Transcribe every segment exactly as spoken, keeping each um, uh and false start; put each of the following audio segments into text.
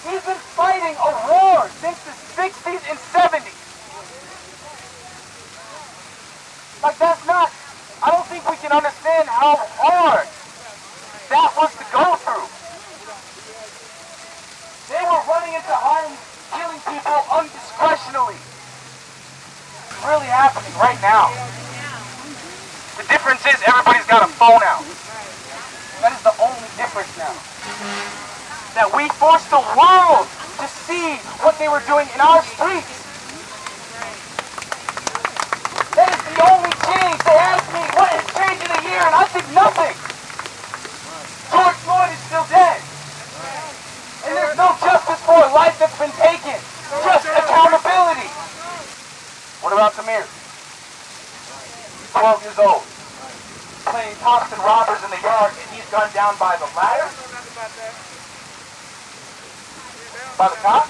He's been fighting a war since the sixties and seventies. Like, that's not, I don't think we can understand how hard that was to go through. They were running into homes, killing people undiscretionally. It's really happening right now. The difference is everybody's got a phone out. That is the only difference now. That we forced the world to see what they were doing in our streets. That is the only change. They asked me, what has changed in a year? And I think nothing. George Floyd is still dead. And there's no justice for a life that's been taken. Just accountability. What about Samir? twelve years old. Playing cops and robbers in the yard, and he's gunned down by the ladder? By the cops?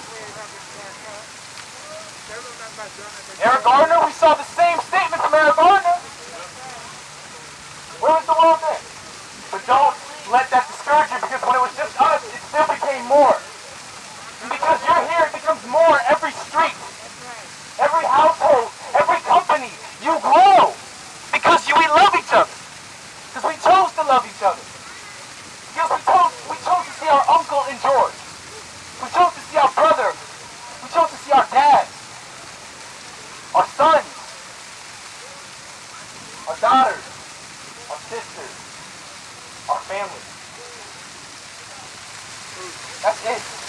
Eric Gardner? We saw the same statement from Eric Gardner. Where was the world then? But don't let that discourage you, because when it was just us, it still became more. And because you're here, it becomes more every street, every household, every company. You grow because you, we love each other. Because we chose to love each other. Because we chose, we chose to see our uncle in George. We chose to see our brother. We chose to see our dad. Our sons. Our daughters. Our sisters. Our family. That's it.